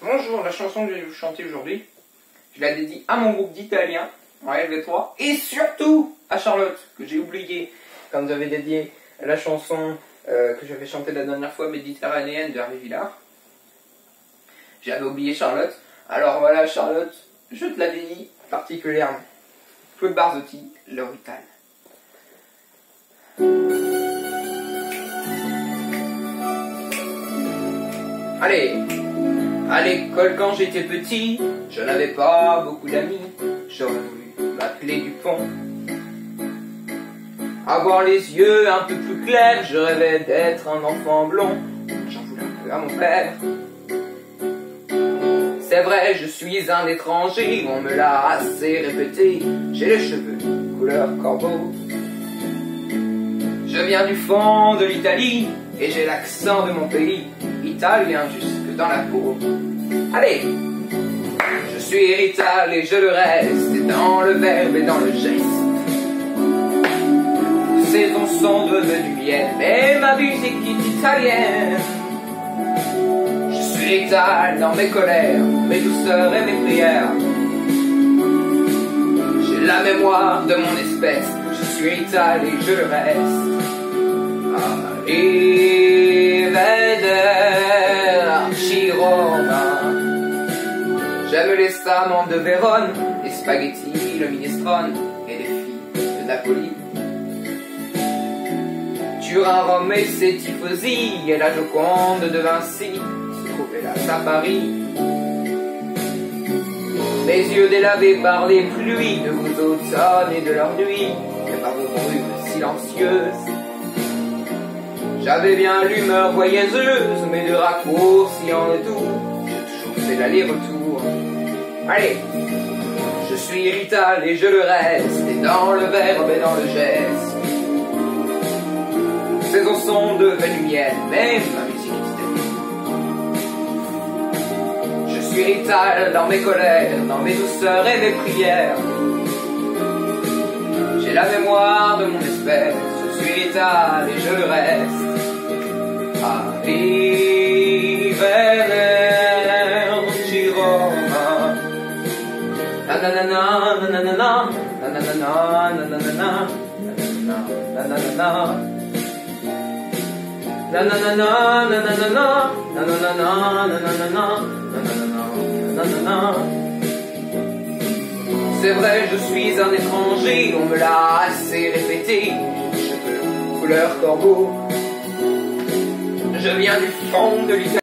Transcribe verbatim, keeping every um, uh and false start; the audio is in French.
Bonjour, la chanson que je vais vous chanter aujourd'hui, je la dédie à mon groupe d'Italiens, en L V trois, et surtout à Charlotte, que j'ai oublié quand j'avais dédié la chanson euh, que j'avais chantée la dernière fois, méditerranéenne de Hervé Villard. J'avais oublié Charlotte, alors voilà Charlotte, je te la dédie particulièrement. Claude Barzotti, L'Orital. Allez, à l'école quand j'étais petit, je n'avais pas beaucoup d'amis. J'aurais voulu m'appeler Dupont. Avoir les yeux un peu plus clairs, je rêvais d'être un enfant blond. J'en voulais un peu à mon père. C'est vrai, je suis un étranger, on me l'a assez répété. J'ai les cheveux couleur corbeau. Je viens du fond de l'Italie et j'ai l'accent de mon pays, italien jusque dans la peau. Allez, je suis irital et je le reste, et dans le verbe et dans le geste. Ces tons sont devenus miennes, mais ma musique est italienne. Je suis irital dans mes colères, mes douceurs et mes prières. J'ai la mémoire de mon espèce, je suis irital et je le reste. Arrivederci Roma. J'aime les salmons de Vérone, les spaghettis, le minestrone et les filles de Napoli. Turin, Rome et ses tifosi, et la Joconde de Vinci se trouvaient là à Paris. Mes yeux délavés par les pluies de vos automnes et de leurs nuits, et par vos brumes silencieuses. J'avais bien l'humeur voyageuse, mais de raccourcis en retour, j'ai toujours fait l'aller-retour. Allez, je suis irital et je le reste, et dans le verbe et dans le geste. Ces eaux sont devenues miennes, même ma musique est je suis irital dans mes colères, dans mes douceurs et mes prières. J'ai la mémoire de mon espèce, je suis irital et je le reste. Arrivederci Roma. Na na na na na na na na na na na na na na na na na. Na na na na na na na na na na na na na na na na. C'est vrai, je suis un étranger, on me l'a assez répété. Cheveux couleur corbeau. Je viens du fond de l'Italie.